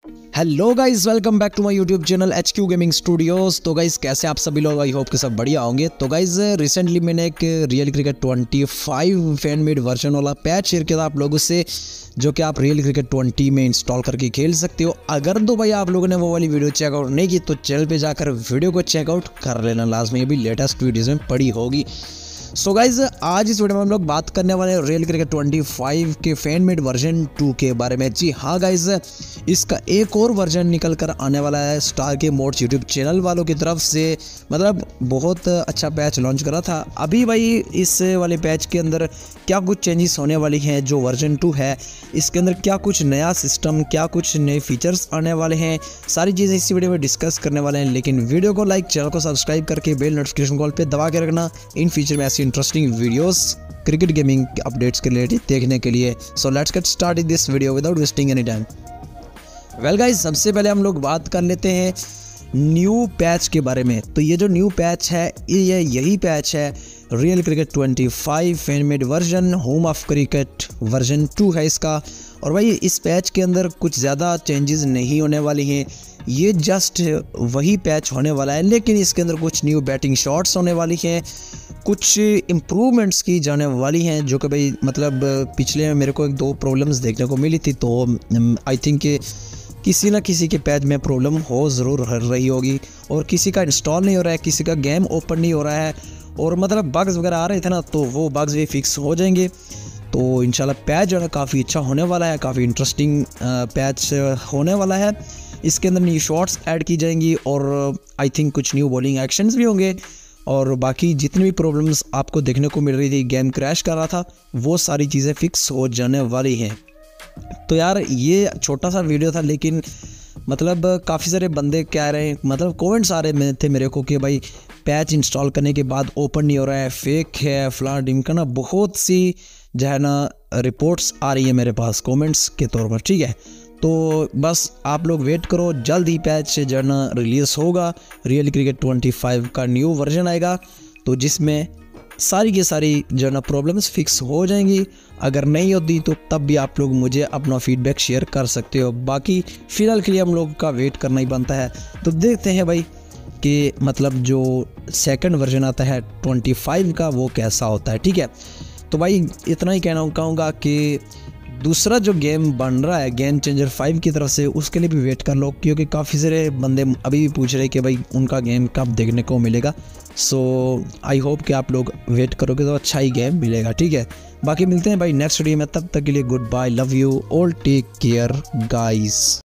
Hello guys, welcome back to my YouTube channel HQ gaming studios. तो guys कैसे आप सभी लोग, आई होप कि सब बढ़िया होंगे। तो गाइस रिसेंटली मैंने एक real cricket 25 fan made version वाला पैच शेयर किया था आप लोगों से, जो कि आप रियल क्रिकेट 20 में इंस्टॉल करके खेल सकते हो। अगर तो भाई आप लोगों ने वो वाली वीडियो चेकआउट नहीं की तो चैनल पे जाकर वीडियो को चेकआउट कर लेना लाजमी, अभी लेटेस्ट वीडियोज में पड़ी होगी। सो गाइज आज इस वीडियो में हम लोग बात करने वाले हैं रियल क्रिकेट 25 के फैन मेड वर्जन 2 के बारे में। जी हाँ गाइज, इसका एक और वर्जन निकल कर आने वाला है star game mods YouTube channel वालों की तरफ से। मतलब बहुत अच्छा पैच लॉन्च करा था। अभी भाई इस वाले पैच के अंदर क्या कुछ चेंजेस होने वाली हैं, जो वर्जन 2 है इसके अंदर क्या कुछ नया सिस्टम, क्या कुछ नए फीचर्स आने वाले हैं, सारी चीज़ें इस वीडियो में डिस्कस करने वाले हैं। लेकिन वीडियो को लाइक, चैनल को सब्सक्राइब करके बेल नोटिफिकेशन कॉल पे दबा के रखना इन फ्यूचर में ऐसी interesting videos cricket gaming updates के रिलेटेड देखने के लिए। So let's get started this video without wasting any time. Well guys, सबसे पहले हम लोग बात कर लेते हैं न्यू पैच के बारे में। तो ये जो न्यू पैच है ये यही पैच है real cricket 25 fan made version home of cricket version 2 है इसका। और भाई इस पैच के अंदर कुछ ज़्यादा चेंजेस नहीं होने वाली हैं, ये जस्ट वही पैच होने वाला है। लेकिन इसके अंदर कुछ न्यू बैटिंग शॉट्स होने वाली हैं, कुछ इम्प्रूवमेंट्स की जाने वाली हैं, जो कि भाई मतलब पिछले में मेरे को एक दो प्रॉब्लम्स देखने को मिली थी। तो आई थिंक किसी ना किसी के पैच में प्रॉब्लम हो ज़रूर रही होगी, और किसी का इंस्टॉल नहीं हो रहा है, किसी का गेम ओपन नहीं हो रहा है, और मतलब बग्स वगैरह आ रहे थे ना, तो वो बग्स भी फिक्स हो जाएंगे। तो इंशाल्लाह पैच जो है काफ़ी अच्छा होने वाला है, काफ़ी इंटरेस्टिंग पैच होने वाला है। इसके अंदर न्यू शॉट्स ऐड की जाएंगी, और आई थिंक कुछ न्यू बॉलिंग एक्शंस भी होंगे, और बाकी जितनी भी प्रॉब्लम्स आपको देखने को मिल रही थी, गेम क्रैश कर रहा था, वो सारी चीज़ें फिक्स हो जाने वाली हैं। तो यार ये छोटा सा वीडियो था, लेकिन मतलब काफ़ी सारे बंदे कह रहे हैं, मतलब कमेंट्स आ रहे थे मेरे को कि भाई पैच इंस्टॉल करने के बाद ओपन नहीं हो रहा है, फेक है, फलां ढिमका ना, बहुत सी जो है ना रिपोर्ट्स आ रही है मेरे पास कमेंट्स के तौर पर। ठीक है, तो बस आप लोग वेट करो, जल्द ही पैच जो है ना रिलीज़ होगा। रियल क्रिकेट 25 का न्यू वर्जन आएगा, तो जिसमें सारी की सारी जो है ना प्रॉब्लम्स फिक्स हो जाएंगी। अगर नहीं होती तो तब भी आप लोग मुझे अपना फीडबैक शेयर कर सकते हो। बाकी फ़िलहाल के लिए हम लोग का वेट करना ही बनता है। तो देखते हैं भाई कि मतलब जो सेकंड वर्जन आता है 25 का वो कैसा होता है। ठीक है, तो भाई इतना ही कहना कहूँगा कि दूसरा जो गेम बन रहा है गेम चेंजर 5 की तरफ से, उसके लिए भी वेट कर लो, क्योंकि काफ़ी सारे बंदे अभी भी पूछ रहे कि भाई उनका गेम कब देखने को मिलेगा। सो आई होप कि आप लोग वेट करोगे तो अच्छा ही गेम मिलेगा। ठीक है, बाकी मिलते हैं भाई नेक्स्ट वीडियो में, तब तक के लिए good bye, love you all, take care guys.